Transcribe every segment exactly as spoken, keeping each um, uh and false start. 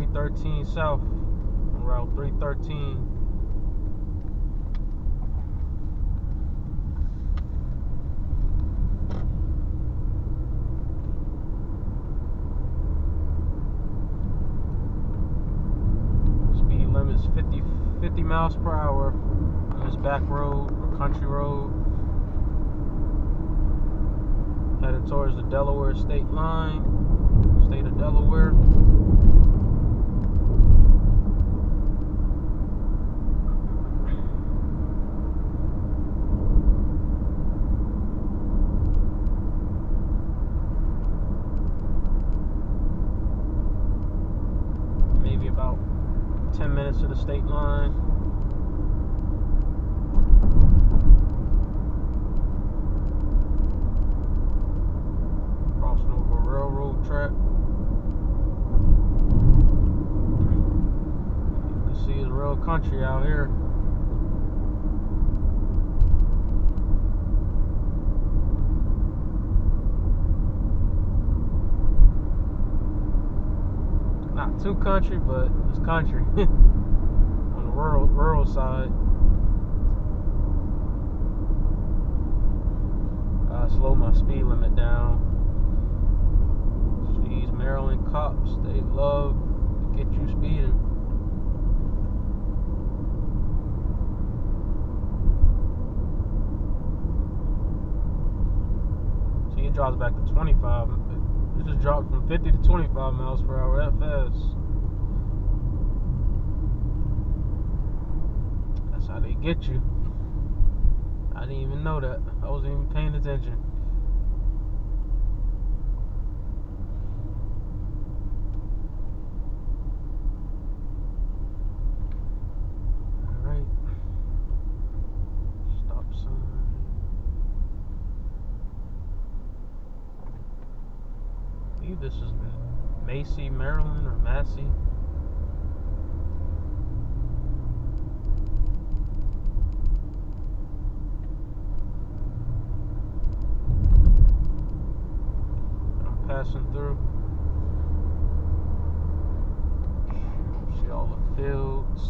thirteen South on Route three thirteen. Speed limit is fifty, fifty miles per hour on this back road or country road. Heading towards the Delaware state line, state of Delaware. Maybe about ten minutes to the state line. Crossing over a railroad track. You can see the real country out here. Not too country, but it's country on the rural rural side. Gotta slow my speed limit down. These Maryland cops, they love to get you speeding. See, it drops back to twenty-five. It just dropped from fifty to twenty-five miles per hour that fast. That's how they get you. I didn't even know that. I wasn't even paying attention. Alright. Stop sign. I believe this is Massey, Maryland, or Massey. I'm passing through. See all the fields.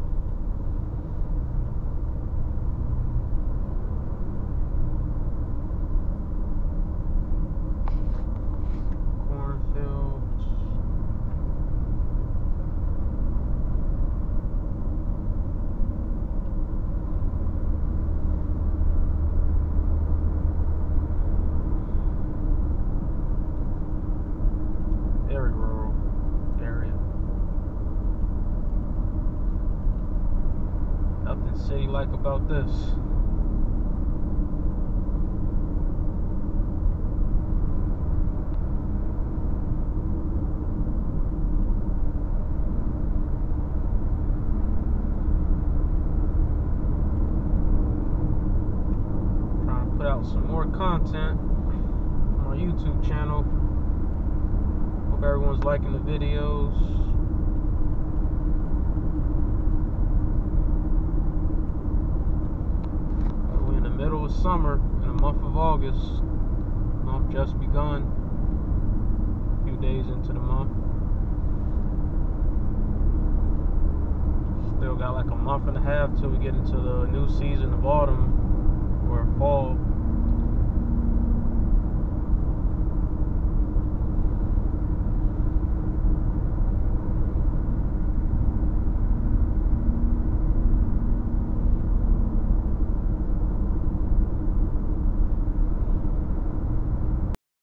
City like about this. Trying to put out some more content on my YouTube channel. Hope everyone's liking the videos. Middle of summer in the month of August. Month just begun. A few days into the month. Still got like a month and a half till we get into the new season of autumn or fall.